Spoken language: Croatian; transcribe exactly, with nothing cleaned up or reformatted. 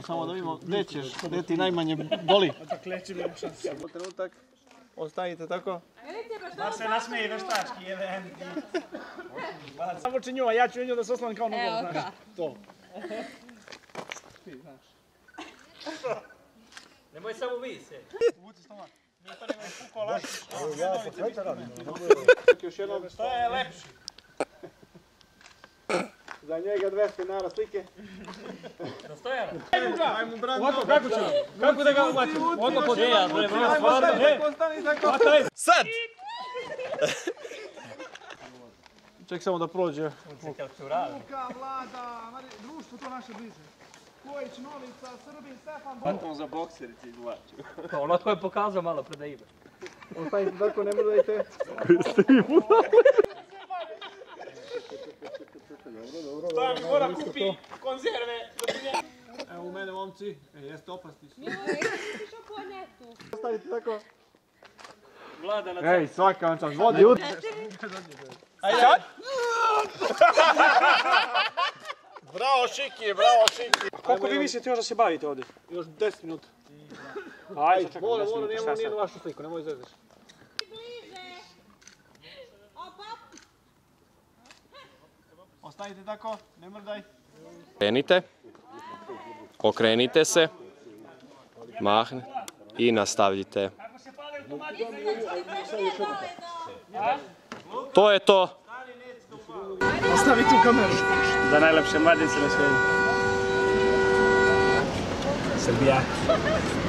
samo da vidimo gdje ćeš, gdje ti najmanje boli. Zakleći mi šanse. Trenutak, ostanite tako. Da se nasmeji veštački, jedan. Samo će nju, a ja ću nju da se osnovim kao nogom, znaš. To. Nemoj samo vi se. Vuci stomak. Mi to nemoj puko laši. Ja se sveća radim. Još jednom. To je lepši. Za njega dve finala slike. Da stojara. Ajmo brano. Ovako, kako ćemo? Kako da ga ubacimo? Odmah pod Ja, bre, moja stvarno. Ostani tako. Sad! Ček samo da prođe. Luka, Vlada, društvo to naše bliže. Kojić, Novica, Srbin, Stefan, Bog. On za bokserici izvlači. Ono tko je pokazao malo pred da ima. Ostanite tako, ne mrdajte. Stojan mi mora kupi konzerve. Evo u mene, momci. E, jeste opasni su. Milo, jesi pišao po netu? Ostanite tako. Vlada na Ej, svaka vam čast. Vodi. Ajde. Bravo Šiki, bravo Šiki. Koliko vi mislite još da se bavite ovdje? Još deset minuta. Ajde, čekaj, Mora, deset mora, minuta, nije šta nije sad? na vašu sliku, nemoj izveziš. Bliže! Opa! Ostanite tako, ne mrdaj. Okrenite, okrenite se, mahne i nastavljite. To je to. Ostavi tu kameru. Za najlepše mladice na svijetu. Srbija.